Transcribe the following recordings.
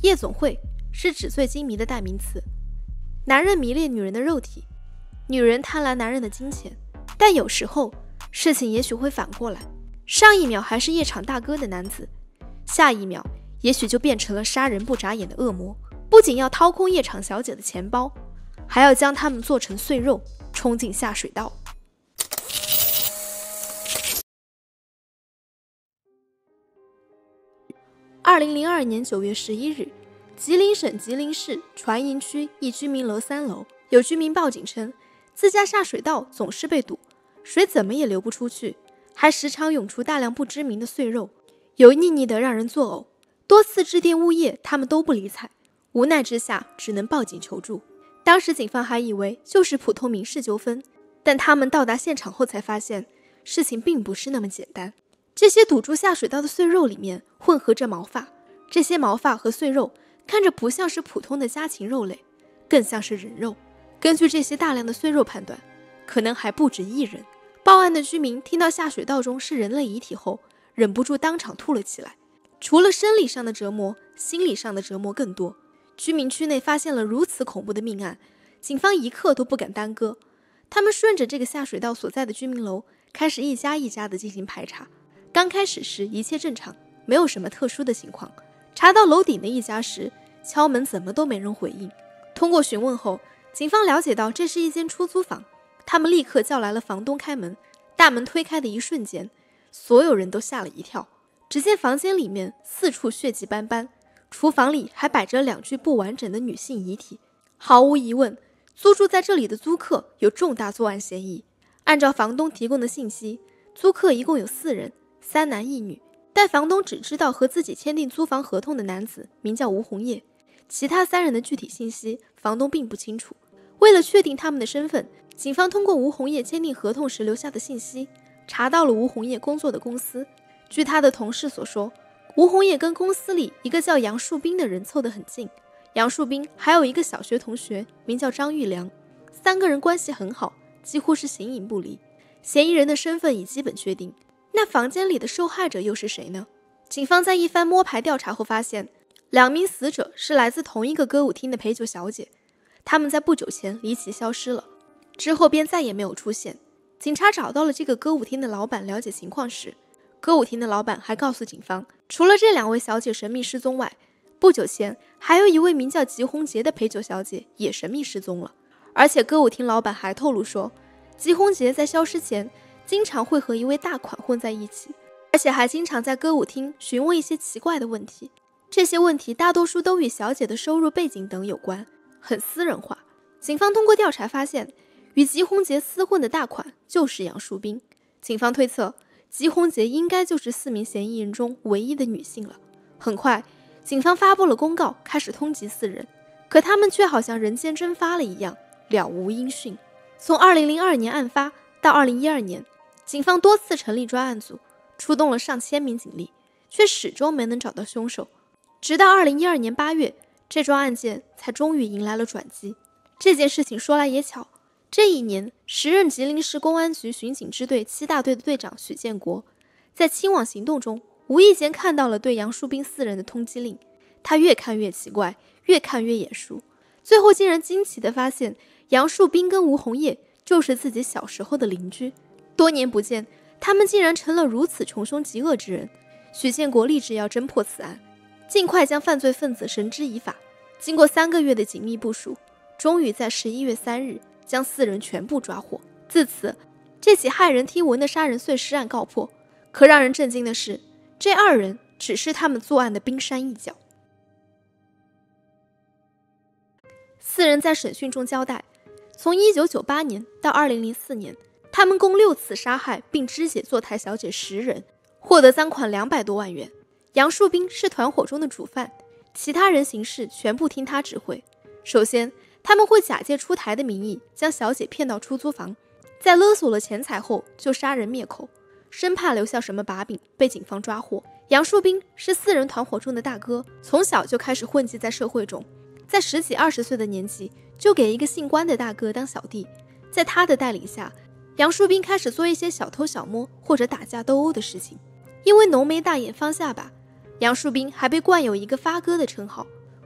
夜总会是纸醉金迷的代名词。男人迷恋女人的肉体，女人贪婪男人的金钱。但有时候事情也许会反过来，上一秒还是夜场大哥的男子，下一秒也许就变成了杀人不眨眼的恶魔，不仅要掏空夜场小姐的钱包，还要将她们做成碎肉冲进下水道。2002年9月11日，吉林省吉林市船营区一居民楼3楼，有居民报警称，自家下水道总是被堵，水怎么也流不出去，还时常涌出大量不知名的碎肉，油腻腻的让人作呕。多次致电物业，他们都不理睬，无奈之下只能报警求助。当时警方还以为就是普通民事纠纷，但他们到达现场后才发现，事情并不是那么简单。这些堵住下水道的碎肉里面混合着毛发，这些毛发和碎肉看着不像是普通的家禽肉类，更像是人肉。根据这些大量的碎肉判断，可能还不止一人。报案的居民听到下水道中是人类遗体后，忍不住当场吐了起来。除了生理上的折磨，心理上的折磨更多。居民区内发现了如此恐怖的命案，警方一刻都不敢耽搁。他们顺着这个下水道所在的居民楼，开始一家一家的进行排查。刚开始时一切正常，没有什么特殊的情况。查到楼顶的一家时，敲门怎么都没人回应。通过询问后，警方了解到这是一间出租房，他们立刻叫来了房东开门。大门推开的一瞬间，所有人都吓了一跳。只见房间里面四处血迹斑斑，厨房里还摆着2具不完整的女性遗体。毫无疑问，租住在这里的租客有重大作案嫌疑。按照房东提供的信息，租客一共有4人，3男1女，但房东只知道和自己签订租房合同的男子名叫吴红叶，其他3人的具体信息房东并不清楚。为了确定他们的身份，警方通过吴红叶签订合同时留下的信息，查到了吴红叶工作的公司。据他的同事所说，吴红叶跟公司里一个叫杨树斌的人凑得很近，杨树斌还有一个小学同学名叫张玉良，3个人关系很好，几乎是形影不离。嫌疑人的身份已基本确定，那房间里的受害者又是谁呢？警方在一番摸排调查后发现，2名死者是来自同一个歌舞厅的陪酒小姐，他们在不久前离奇消失了，之后便再也没有出现。警察找到了这个歌舞厅的老板了解情况时，歌舞厅的老板还告诉警方，除了这2位小姐神秘失踪外，不久前还有一位名叫吉红杰的陪酒小姐也神秘失踪了。而且歌舞厅老板还透露说，吉红杰在消失前经常会和一位大款混在一起，而且还经常在歌舞厅询问一些奇怪的问题。这些问题大多数都与小姐的收入背景等有关，很私人化。警方通过调查发现，与吉红杰厮混的大款就是杨树斌。警方推测，吉红杰应该就是4名嫌疑人中唯一的女性了。很快，警方发布了公告，开始通缉4人，可他们却好像人间蒸发了一样，了无音讯。从2002年案发到2012年，警方多次成立专案组，出动了上千名警力，却始终没能找到凶手。直到2012年8月，这桩案件才终于迎来了转机。这件事情说来也巧，这一年，时任吉林市公安局巡警支队7大队的队长许建国，在清网行动中无意间看到了对杨树斌4人的通缉令。他越看越奇怪，越看越眼熟，最后竟然惊奇地发现，杨树斌跟吴红叶就是自己小时候的邻居。多年不见，他们竟然成了如此穷凶极恶之人。许建国立志要侦破此案，尽快将犯罪分子绳之以法。经过3个月的紧密部署，终于在11月3日将4人全部抓获。自此，这起骇人听闻的杀人碎尸案告破。可让人震惊的是，这2人只是他们作案的冰山一角。4人在审讯中交代，从1998年到2004年，他们共6次杀害并肢解坐台小姐10人，获得赃款200多万元。杨树斌是团伙中的主犯，其他人行事全部听他指挥。首先，他们会假借出台的名义将小姐骗到出租房，在勒索了钱财后就杀人灭口，生怕留下什么把柄被警方抓获。杨树斌是4人团伙中的大哥，从小就开始混迹在社会中，在10几20岁的年纪就给一个姓关的大哥当小弟。在他的带领下，杨树斌开始做一些小偷小摸或者打架斗殴的事情。因为浓眉大眼方下巴，杨树斌还被冠有一个发哥的称号。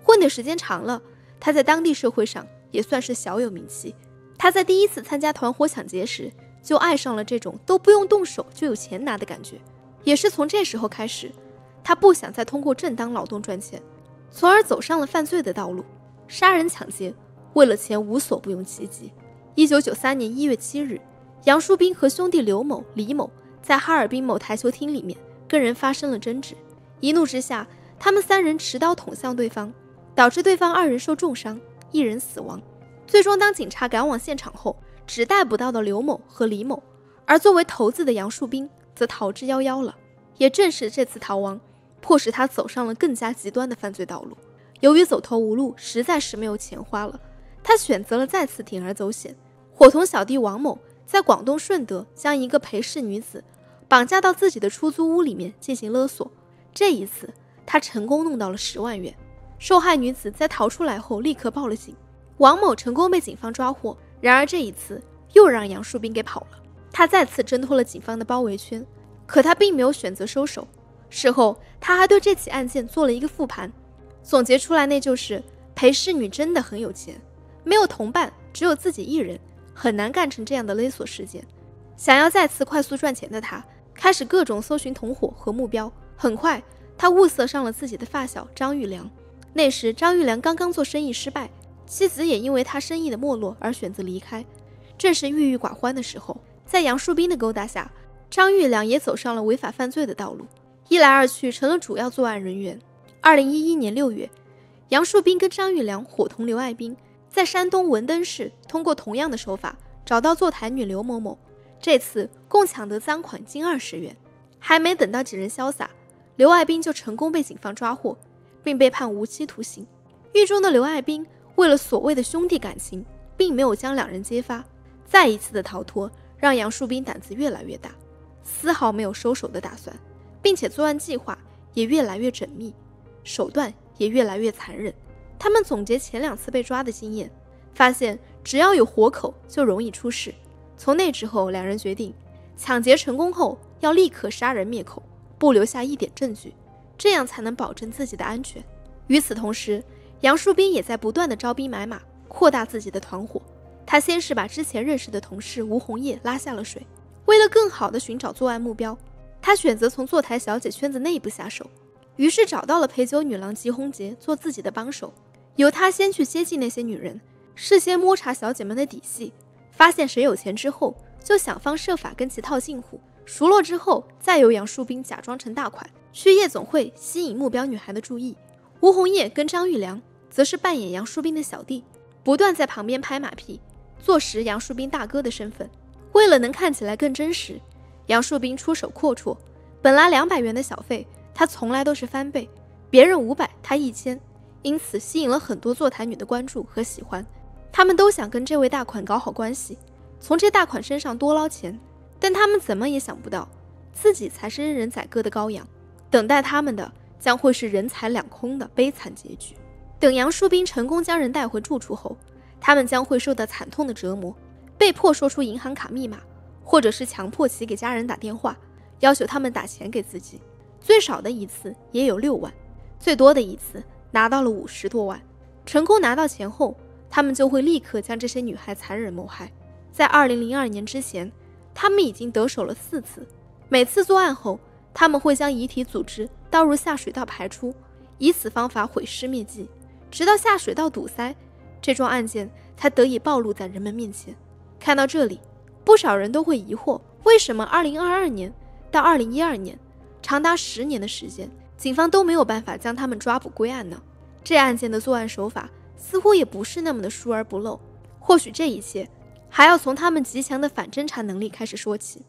混的时间长了，他在当地社会上也算是小有名气。他在第一次参加团伙抢劫时，就爱上了这种都不用动手就有钱拿的感觉。也是从这时候开始，他不想再通过正当劳动赚钱，从而走上了犯罪的道路，杀人抢劫，为了钱无所不用其极。1993年1月7日，杨树斌和兄弟刘某、李某在哈尔滨某台球厅里面跟人发生了争执，一怒之下，他们3人持刀捅向对方，导致对方2人受重伤，1人死亡。最终当警察赶往现场后，只逮捕到的刘某和李某，而作为头子的杨树斌则逃之夭夭了。也正是这次逃亡，迫使他走上了更加极端的犯罪道路。由于走投无路，实在是没有钱花了，他选择了再次铤而走险，伙同小弟王某在广东顺德将一个陪侍女子绑架到自己的出租屋里面进行勒索。这一次他成功弄到了10万元。受害女子在逃出来后立刻报了警，王某成功被警方抓获。然而这一次又让杨树斌给跑了，他再次挣脱了警方的包围圈，可他并没有选择收手。事后他还对这起案件做了一个复盘，总结出来那就是陪侍女真的很有钱，没有同伴，只有自己一人，很难干成这样的勒索事件。想要再次快速赚钱的他，开始各种搜寻同伙和目标。很快他物色上了自己的发小张玉良。那时张玉良刚刚做生意失败，妻子也因为他生意的没落而选择离开，正是郁郁寡欢的时候。在杨树斌的勾搭下，张玉良也走上了违法犯罪的道路，一来二去成了主要作案人员。2011年6月，杨树斌跟张玉良伙同刘爱斌，在山东文登市通过同样的手法找到坐台女刘某某，这次共抢得赃款近20元。还没等到几人潇洒，刘爱斌就成功被警方抓获，并被判无期徒刑。狱中的刘爱斌为了所谓的兄弟感情，并没有将2人揭发。再一次的逃脱让杨树斌胆子越来越大，丝毫没有收手的打算，并且作案计划也越来越缜密，手段也越来越残忍。他们总结前2次被抓的经验，发现只要有活口就容易出事。从那之后，2人决定抢劫成功后要立刻杀人灭口，不留下一点证据，这样才能保证自己的安全。与此同时，杨树斌也在不断的招兵买马，扩大自己的团伙。他先是把之前认识的同事吴红叶拉下了水，为了更好的寻找作案目标，他选择从坐台小姐圈子内部下手，于是找到了陪酒女郎吉红杰做自己的帮手，由他先去接近那些女人，事先摸查小姐们的底细，发现谁有钱之后，就想方设法跟其套近乎，熟络之后，再由杨树斌假装成大款，去夜总会吸引目标女孩的注意。吴红叶跟张玉良则是扮演杨树斌的小弟，不断在旁边拍马屁，坐实杨树斌大哥的身份。为了能看起来更真实，杨树斌出手阔绰，本来200元的小费，他从来都是翻倍，别人500，他1000，因此吸引了很多坐台女的关注和喜欢。他们都想跟这位大款搞好关系，从这大款身上多捞钱，但他们怎么也想不到，自己才是任人宰割的羔羊，等待他们的将会是人财两空的悲惨结局。等杨树斌成功将人带回住处后，他们将会受到惨痛的折磨，被迫说出银行卡密码，或者是强迫其给家人打电话，要求他们打钱给自己。最少的一次也有6万，最多的一次拿到了50多万。成功拿到钱后，他们就会立刻将这些女孩残忍谋害。在2002年之前，他们已经得手了4次。每次作案后，他们会将遗体组织倒入下水道排出，以此方法毁尸灭迹，直到下水道堵塞，这桩案件才得以暴露在人们面前。看到这里，不少人都会疑惑，为什么2022年到2012年长达10年的时间，警方都没有办法将他们抓捕归案呢？这案件的作案手法似乎也不是那么的疏而不漏，或许这一切还要从他们极强的反侦查能力开始说起。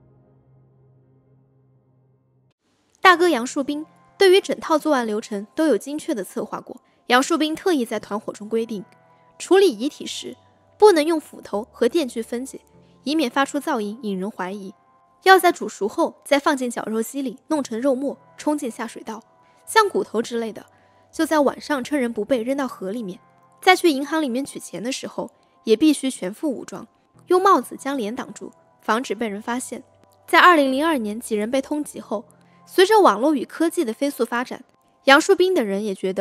大哥杨树斌对于整套作案流程都有精确的策划过。杨树斌特意在团伙中规定，处理遗体时不能用斧头和电锯分解，以免发出噪音引人怀疑，要在煮熟后再放进绞肉机里弄成肉末，冲进下水道。像骨头之类的，就在晚上趁人不备扔到河里面。再去银行里面取钱的时候，也必须全副武装，用帽子将脸挡住，防止被人发现。在2002年几人被通缉后，随着网络与科技的飞速发展，杨树斌等人也觉得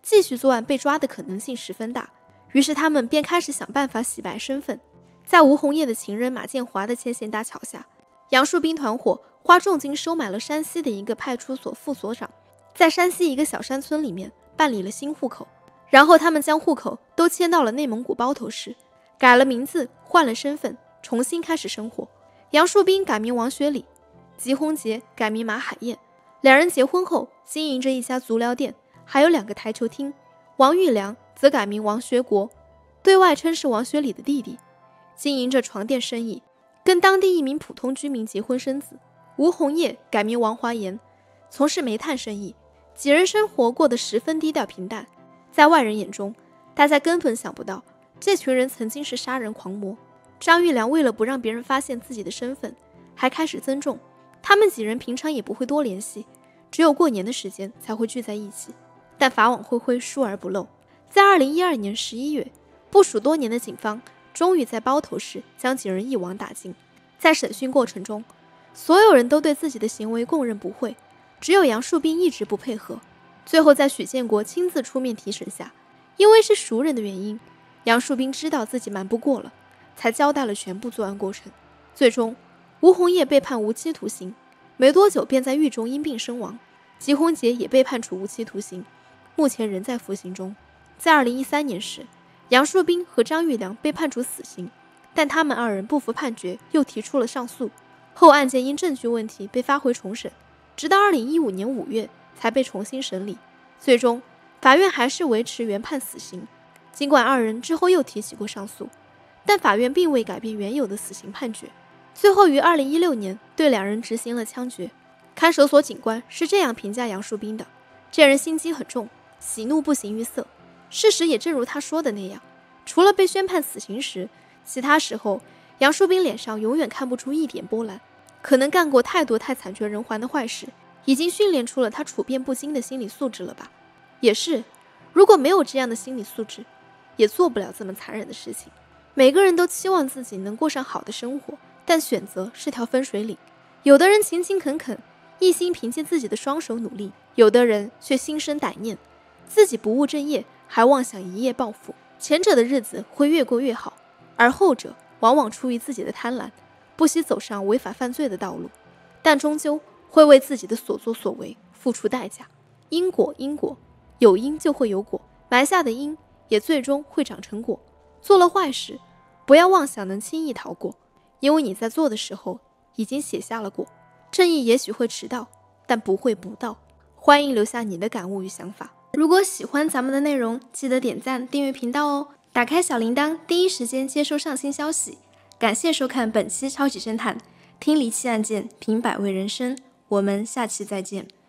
继续作案被抓的可能性十分大，于是他们便开始想办法洗白身份。在吴红叶的情人马建华的牵线搭桥下，杨树斌团伙花重金收买了山西的一个派出所副所长，在山西一个小山村里面办理了新户口，然后他们将户口都迁到了内蒙古包头市，改了名字，换了身份，重新开始生活。杨树斌改名王学礼，吉鸿杰改名马海燕。两人结婚后经营着一家足疗店，还有2个台球厅。王玉良则改名王学国，对外称是王学礼的弟弟，经营着床垫生意，跟当地一名普通居民结婚生子。吴红叶改名王华岩，从事煤炭生意，几人生活过得十分低调平淡。在外人眼中，大家根本想不到这群人曾经是杀人狂魔。张玉良为了不让别人发现自己的身份，还开始增重。他们几人平常也不会多联系，只有过年的时间才会聚在一起。但法网恢恢，疏而不漏。在2012年11月，部署多年的警方终于在包头市将几人一网打尽。在审讯过程中，所有人都对自己的行为供认不讳，只有杨树斌一直不配合。最后在许建国亲自出面提审下，因为是熟人的原因，杨树斌知道自己瞒不过了，才交代了全部作案过程。最终吴红叶被判无期徒刑，没多久便在狱中因病身亡。吉鸿杰也被判处无期徒刑，目前仍在服刑中。在2013年时，杨树斌和张玉良被判处死刑，但他们2人不服判决，又提出了上诉。后案件因证据问题被发回重审，直到2015年5月才被重新审理。最终法院还是维持原判死刑。尽管2人之后又提起过上诉，但法院并未改变原有的死刑判决。最后于2016年对2人执行了枪决。看守所警官是这样评价杨树斌的：这人心机很重，喜怒不形于色。事实也正如他说的那样，除了被宣判死刑时，其他时候杨树斌脸上永远看不出一点波澜。可能干过太多太惨绝人寰的坏事，已经训练出了他处变不惊的心理素质了吧。也是，如果没有这样的心理素质，也做不了这么残忍的事情。每个人都期望自己能过上好的生活，但选择是条分水岭。有的人勤勤恳恳，一心凭借自己的双手努力，有的人却心生歹念，自己不务正业，还妄想一夜暴富。前者的日子会越过越好，而后者往往出于自己的贪婪，不惜走上违法犯罪的道路，但终究会为自己的所作所为付出代价。因果，有因就会有果，埋下的因也最终会长成果。做了坏事，不要妄想能轻易逃过，因为你在做的时候已经写下了果。正义也许会迟到，但不会不到。欢迎留下你的感悟与想法。如果喜欢咱们的内容，记得点赞订阅频道哦，打开小铃铛，第一时间接收上新消息。感谢收看本期超级侦探，听离奇案件，品百味人生，我们下期再见。